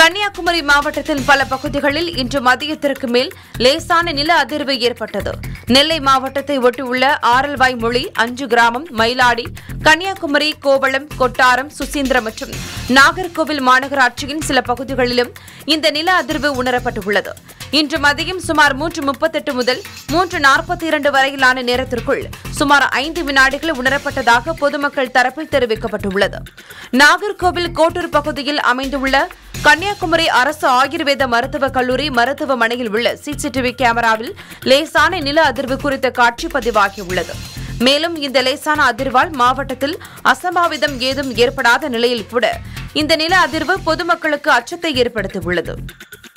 கன்னியாகுமரி மாவட்டத்தின் பல பகுதிகளில் இன்று மதியத்திற்கு மேல் லேசான நில அதிர்வு ஏற்பட்டது. நெல்லை மாவட்டத்தை ஒட்டியுள்ள ஆரல்வாய்மொழி, 5 கிராமம், மயிலாடி, கன்னியாகுமரி, கோவளம், கொட்டாரம், சுசீந்திரம் மற்றும் நாகர்கோவில் மாநகராட்சியின் சில பகுதிகளிலும் இந்த நில அதிர்வு உணரப்பட்டுள்ளது. இன்று மதியம் சுமார் 3:38 முதல் 3:42 வரையிலான நேரத்திற்குள் சுமார் 5 வினாடிகள் உணரப்பட்டதாக பொதுமக்கள் தரப்பில் தெரிவிக்கப்பட்டுள்ளது. நாகர்கோவில் கோட்டூர் பகுதியில் அமைந்துள்ள கன்னியாகுமரி அரசு ஆயுர்வேத மருத்துவக் கல்லூரி மருத்துவமனையில் உள்ள சிசிடிவி கேமராவில் லேசான நில அதிர்வு குறித்த காட்சி பதிவாகியுள்ளது. மேலும் இந்த லேசான அதிர்வால் மாவட்டத்தில் அசம்பாவிதம் ஏதும் ஏற்படாத நிலையில் கூட இந்த நில அதிர்வு பொதுமக்களுக்கு அச்சத்தை ஏற்படுத்தியுள்ளது.